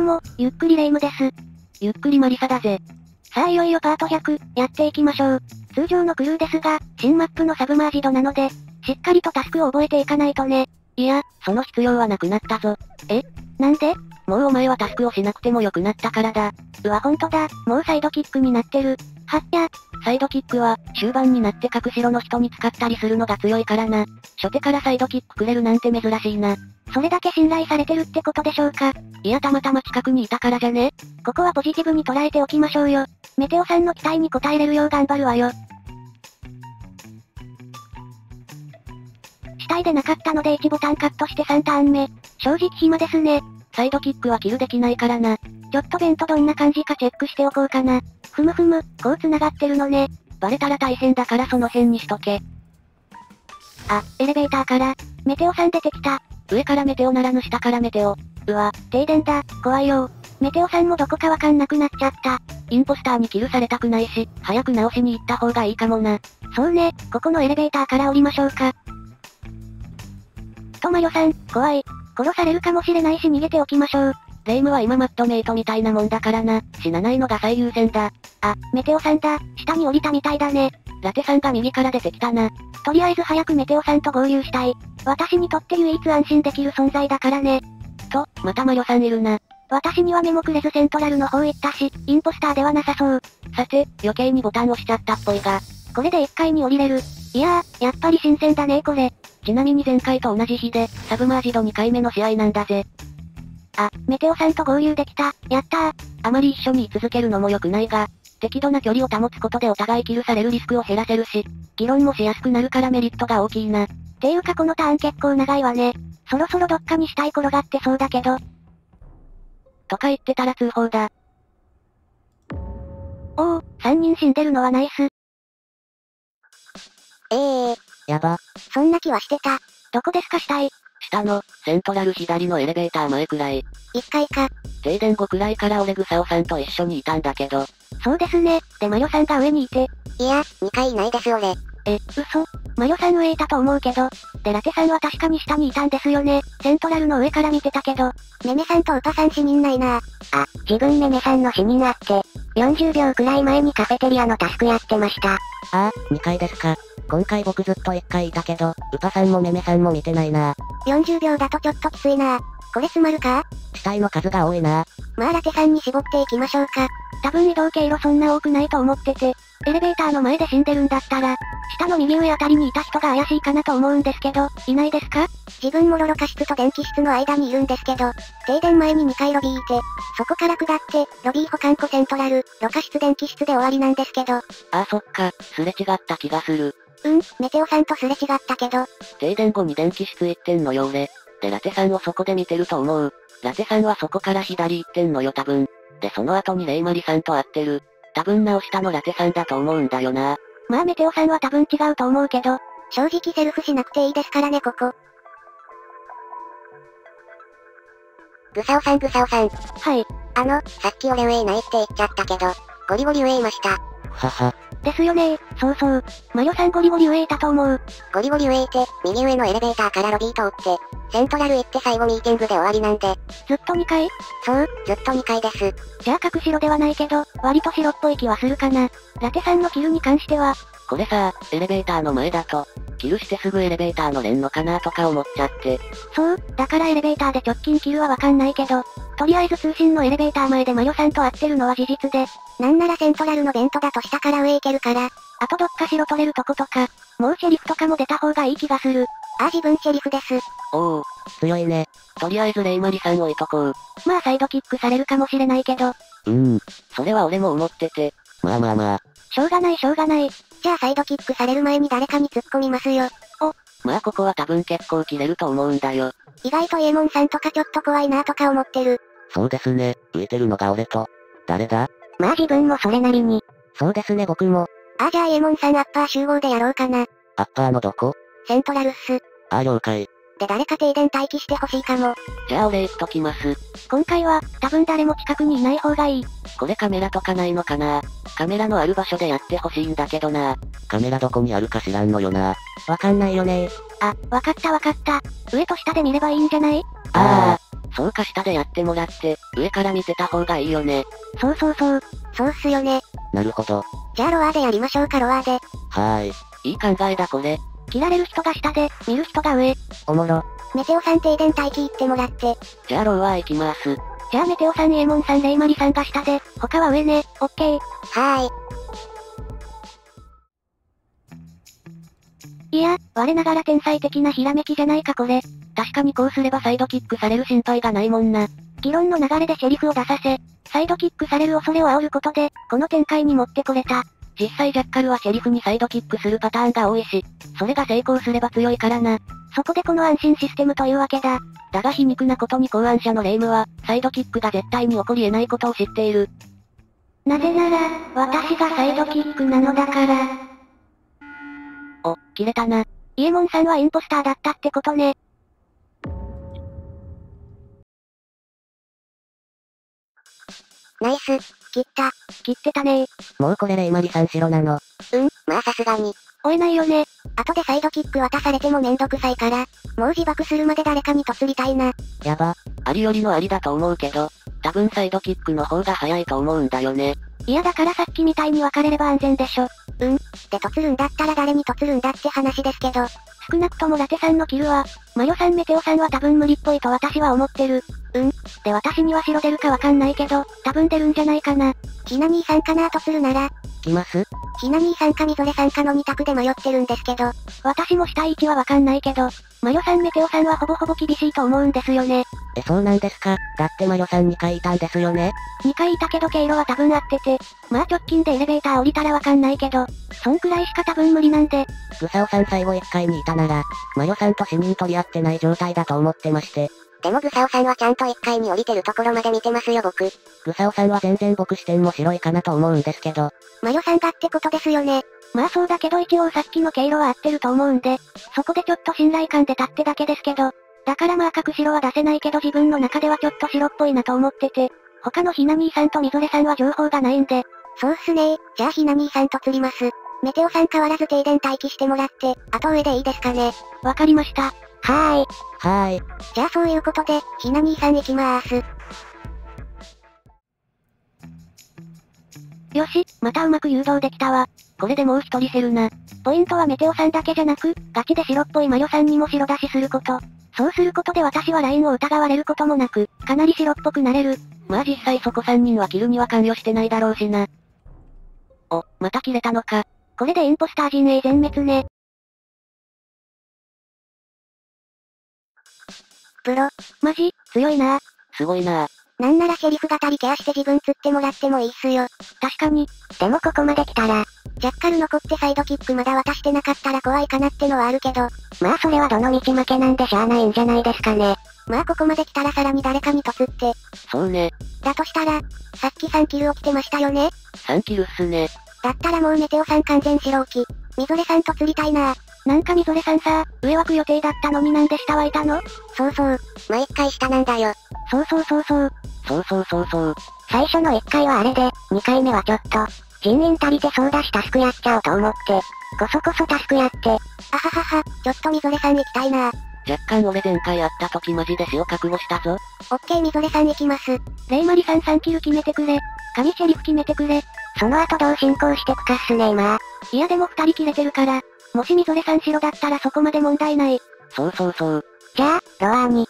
も、ゆっくりレ夢ムです。 ゆっくりマリサだぜ。 さあいよいよパート100、やっていきましょう。通常のクルーですが、新マップのサブマージドなので、しっかりとタスクを覚えていかないとね。 いや、その必要はなくなったぞ。 なんで？ もうお前はタスクをしなくてもよくなったからだ。 うわほんとだ、もうサイドキックになってる。はっや。 サイドキックは、終盤になって隠しろの人に使ったりするのが強いからな。初手からサイドキックくれるなんて珍しいな。 それだけ信頼されてるってことでしょうか。 いやたまたま近くにいたからじゃね？ ここはポジティブに捉えておきましょうよ。メテオさんの期待に応えれるよう頑張るわよ。死体でなかったので1ボタンカットして3ターン目。正直暇ですね。 サイドキックはキルできないからな。 ちょっとベントどんな感じかチェックしておこうかな。ふむふむ、こう繋がってるのね。 バレたら大変だからその辺にしとけ。 あ、エレベーターから、メテオさん出てきた。 上からメテオならぬ下からメテオ。 うわ、停電だ、怖いよ。メテオさんもどこかわかんなくなっちゃった。 インポスターにキルされたくないし、早く直しに行った方がいいかもな。 そうね、ここのエレベーターから降りましょうか。マヨさん、怖い。殺されるかもしれないし逃げておきましょう。 レ夢ムは今マットメイトみたいなもんだからな。死なないのが最優先だ。 あ、メテオさんだ。下に降りたみたいだね。 ラテさんが右から出てきたな。 とりあえず早くメテオさんと合流したい。私にとって唯一安心できる存在だからね。 と、またマヨさんいるな。 私には目もくれずセントラルの方行ったし、インポスターではなさそう。 さて、余計にボタン押しちゃったっぽいが。 これで1階に降りれる。いやー、やっぱり新鮮だねこれ。 ちなみに前回と同じ日で、サブマージド2回目の試合なんだぜ。 あ、メテオさんと合流できた。やったー。 あまり一緒に居続けるのも良くないが、適度な距離を保つことでお互いキルされるリスクを減らせるし、議論もしやすくなるからメリットが大きいな。 ていうかこのターン結構長いわね。そろそろどっかに死体転がってそうだけど。 とか言ってたら通報だ。 おお、3人死んでるのはナイス。 やば。 そんな気はしてた。どこですか死体？ 下の、セントラル左のエレベーター前くらい。 1階か。 停電後くらいから俺グサオさんと一緒にいたんだけど。 そうですね。でマヨさんが上にいて。 いや、2階いないです俺。 嘘。マヨさん上いたと思うけど。でラテさんは確かに下にいたんですよね。セントラルの上から見てたけど。 メメさんとウパさん死人ないな。あ、自分メメさんの死人あって、40秒くらい前にカフェテリアのタスクやってました。 ああ、2階ですか。今回僕ずっと1階いたけど、ウパさんもメメさんも見てないな。 40秒だとちょっときついな。これ詰まるか？ 死体の数が多いな。 まあラテさんに絞っていきましょうか。 多分移動経路そんな多くないと思ってて、エレベーターの前で死んでるんだったら、下の右上あたりにいた人が怪しいかなと思うんですけど、いないですか？ 自分もロロカ室と電気室の間にいるんですけど、停電前に2階ロビーいて、そこから下って、ロビー保管庫セントラル、ロカ室電気室で終わりなんですけど。 ああそっか、すれ違った気がする。 メテオさんとすれ違ったけど。 停電後に電気室行ってんのよ俺。でラテさんをそこで見てると思う。ラテさんはそこから左行ってんのよ多分。でその後にレイマリさんと会ってる。多分直したのラテさんだと思うんだよな。 まあメテオさんは多分違うと思うけど、 正直セルフしなくていいですからねここ。グサオさん。 はい。 さっき俺上いないって言っちゃったけど、ゴリゴリ上いました。 はは。 ですよねそうそう。マヨさんゴリゴリ上いたと思う。 ゴリゴリ上いて、右上のエレベーターからロビー通って、セントラル行って最後ミーティングで終わりなんで。 ずっと2階？ そう、ずっと2階です。 じゃあ隠しろではないけど、割と白っぽい気はするかな。ラテさんのキルに関しては、 これさ、エレベーターの前だと、キルしてすぐエレベーター乗れんのかなとか思っちゃって。 そう、だからエレベーターで直近キルはわかんないけど、とりあえず通信のエレベーター前でマヨさんと会ってるのは事実で、 なんならセントラルのベントだと下から上行けるから、 あとどっか白取れるとことか、もうシェリフとかも出た方がいい気がする。 ああ自分シェリフです。 おお、 強いね。 とりあえずレイマリさん置いとこう。 まあサイドキックされるかもしれないけど。 それは俺も思ってて。 まあ。 しょうがない。 じゃあサイドキックされる前に誰かに突っ込みますよ。 まあここは多分結構切れると思うんだよ。 意外とイエモンさんとかちょっと怖いなとか思ってる。 そうですね、浮いてるのが俺と。誰だ？ まあ自分もそれなりに。 そうですね僕も。 じゃあイエモンさんアッパー集合でやろうかな。 アッパーのどこ？ セントラルっす。 了解。 で誰か停電待機してほしいかも。 じゃあ俺行っときます。 今回は、多分誰も近くにいない方がいい。 これカメラとかないのかな？カメラのある場所でやってほしいんだけどな。 カメラどこにあるか知らんのよな。わかんないよね。 わかった。上と下で見ればいいんじゃない？ そうか下でやってもらって、上から見てた方がいいよね。 そうそうそう。そうっすよね。 なるほど。 じゃあロアーでやりましょうかロアーで。 はーい。 いい考えだこれ。 切られる人が下で、見る人が上。 おもろ。 メテオさん停電待機行ってもらって。 じゃあローワー行きます。 じゃあメテオさんイエモンさんレイマリさんが下で、他は上ね。オッケー。 はーい。 いや、我ながら天才的なひらめきじゃないかこれ。 確かにこうすればサイドキックされる心配がないもんな。 議論の流れでシェリフを出させ、サイドキックされる恐れを煽ることで、この展開に持ってこれた。 実際ジャッカルはシェリフにサイドキックするパターンが多いし、それが成功すれば強いからな。 そこでこの安心システムというわけだ。 だが皮肉なことに考案者のレイムは、サイドキックが絶対に起こり得ないことを知っている。 なぜなら、私がサイドキックなのだから。 お、切れたな。 イエモンさんはインポスターだったってことね。 ナイス、切った。 切ってたねー。 もうこれレイマリさん白なの。 まあさすがに。 追えないよね。 後でサイドキック渡されてもめんどくさいから、もう自爆するまで誰かに嫁りたいな。 やば。 ありよりのありだと思うけど、多分サイドキックの方が早いと思うんだよね。 いやだからさっきみたいに別れれば安全でしょ。 で嫁るんだったら誰に嫁るんだって話ですけど。 少なくともラテさんのキルは、マヨさんメテオさんは多分無理っぽいと私は思ってる。で私には白出るかわかんないけど、多分出るんじゃないかな。 ひな兄さんかなとするなら、 来ますひな兄さんかみぞれさんかの2択で迷ってるんですけど。 私も下位置はわかんないけど、マヨさんメテオさんはほぼほぼ厳しいと思うんですよね。 そうなんですか。だってマヨさん2回いたんですよね。 2回いたけど経路は多分合ってて、まあ直近でエレベーター降りたらわかんないけど、そんくらいしか多分無理なんで。 グサオさん最後1回にいたなら、マヨさんと死人取り合ってない状態だと思ってまして。 でもグサオさんはちゃんと1階に降りてるところまで見てますよ僕。 グサオさんは全然僕視点も白いかなと思うんですけど。 マヨさんがってことですよね。 まあそうだけど一応さっきの経路は合ってると思うんで、そこでちょっと信頼感で立ってだけですけど、だからまあ角白は出せないけど自分の中ではちょっと白っぽいなと思ってて、他のひな兄さんとみぞれさんは情報がないんで。 そうっすねー。じゃあひな兄さんと釣ります。メテオさん変わらず停電待機してもらって、あと上でいいですかね。 わかりました。 はーい。 はーい。 じゃあそういうことで、ひな兄さん行きまーす。 よし、またうまく誘導できたわ。 これでもう一人減るな。 ポイントはメテオさんだけじゃなく、ガチで白っぽいマヨさんにも白出しすること。そうすることで私はラインを疑われることもなく、かなり白っぽくなれる。 まあ実際そこ3人はキルには関与してないだろうしな。お、また切れたのか。 これでインポスター陣営全滅ね。 プロ。 マジ、強いな。 すごいな。 なんならシェリフ語りケアして自分釣ってもらってもいいっすよ。 確かに。 でもここまで来たら、ジャッカル残ってサイドキックまだ渡してなかったら怖いかなってのはあるけど、まあそれはどの道負けなんでしゃあないんじゃないですかね。まあここまで来たらさらに誰かに嫁って。 そうね。 だとしたら、さっき3キル起きてましたよね。 3キルっすね。 だったらもうメテオさん完全白置き。みぞれさんと釣りたいな。 なんかみぞれさんさ、上枠予定だったのになんで下はいたの？ そうそう。まあ1回下なんだよ。 そうそうそうそう。 そうそうそうそう。 最初の1回はあれで、2回目はちょっと、人員足りてそうだしタスクやっちゃおうと思って、こそこそタスクやって、あははは、ちょっとみぞれさん行きたいな。 若干俺前回会った時マジで死を覚悟したぞ。 オッケーみぞれさん行きます。 レイマリさん3キル決めてくれ。神シェリフ決めてくれ。 その後どう進行してくかっすね今。 いやでも2人切れてるから、もしみぞれさん白だったらそこまで問題ない。 そうそうそう。 じゃあ、ロアーに。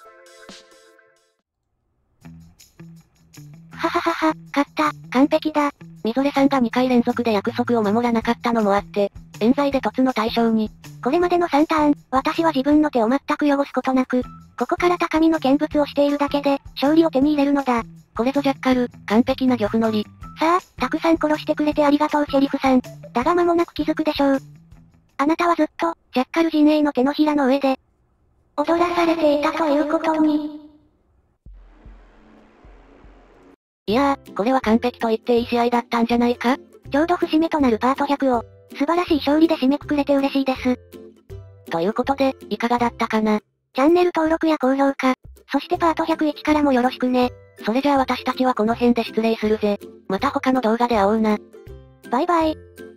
はははは、勝った、完璧だ。 みぞれさんが2回連続で約束を守らなかったのもあって、冤罪で突の対象に。 これまでの3ターン、私は自分の手を全く汚すことなく、ここから高みの見物をしているだけで、勝利を手に入れるのだ。 これぞジャッカル、完璧な漁夫乗り。 さあ、たくさん殺してくれてありがとうシェリフさん。だが間もなく気づくでしょう。あなたはずっと、ジャッカル陣営の手のひらの上で、踊らされていたということに。 いやー、これは完璧と言っていい試合だったんじゃないか？ ちょうど節目となるパート100を、素晴らしい勝利で締めくくれて嬉しいです。 ということで、いかがだったかな？ チャンネル登録や高評価、そしてパート101からもよろしくね。 それじゃあ私たちはこの辺で失礼するぜ。また他の動画で会おうな。 バイバイ。